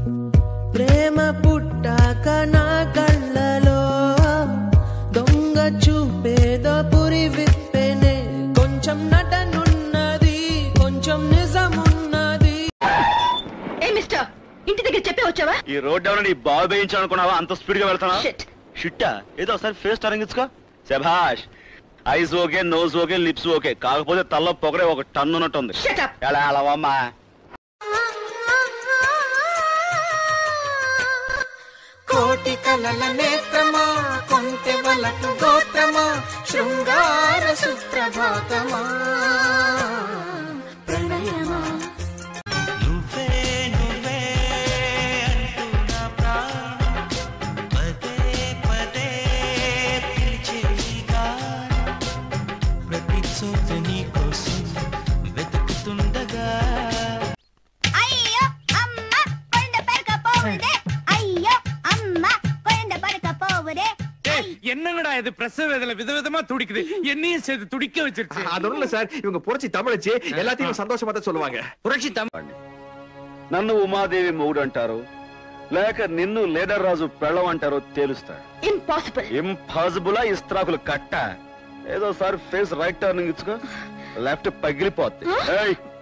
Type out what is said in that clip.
ప్రేమ పుట్టాక నా కళ్ళలో దొంగ చూపేదో పురి విప్పెనే కొంచెం నటనున్నది కొంచెం నిజమున్నది. ఏ మిస్టర్ ఇంటి దగ్గర చెప్పే వచ్చావా? ఈ రోడ్ ఎవరైనా నీ బాగు వేయించాలనుకున్నావా? అంత స్పీడ్ గా వెళ్తానా? షిట్టా ఏదో ఒకసారి ఫేస్ టర్నింగ్స్కో. శభాష్. Eyes okay, noses okay, lips okay, కాకపోతే తల్ల పొగడే ఒక టన్ను ఉన్నట్టుంది. ఎలా అలావమ్మా? కోటి కలల నేత్రమా కొంటె వలకు గోత్రమా శృంగార సుప్రభాతమా ప్రణయమా నువ్వే నువ్వే అంటున్న ప్రాణం పదే పదే పిలిచేగా ప్రతి చోట నీ కోసం వెతుకుతుండగా అయ్యో అమ్మ కొండ పరకపోవుదే అయ్యో అమ్మ కొండ பறக்கப்போவதே. என்னங்கடா இது பிரசவ வேதனை விதவிதமா துடிக்குது. என்னையும் சேர்த்து துடிக்க வச்சிருச்சு. அது ஒண்ணுல சார், இவங்க புரட்சி தமிழச்சு எல்லாத்தையும் சந்தோஷமா தான் சொல்லுவாங்க. புரட்சி தமிழ். నన్ను ఉమాదేవి మొగుడు అంటారు లేక నిన్ను లీడర్ రాజు పెళ్ళం అంటారో తేలుస్తా. ఇంపాసిబుల్. ఇంపాసిబులా ఇస్త్రాకులు కట్ట. ఏదో సార్ ఫేస్ రైట్ టర్నింగ్ ఇచ్చుకో, లెఫ్ట్ పగిలిపోద్ది.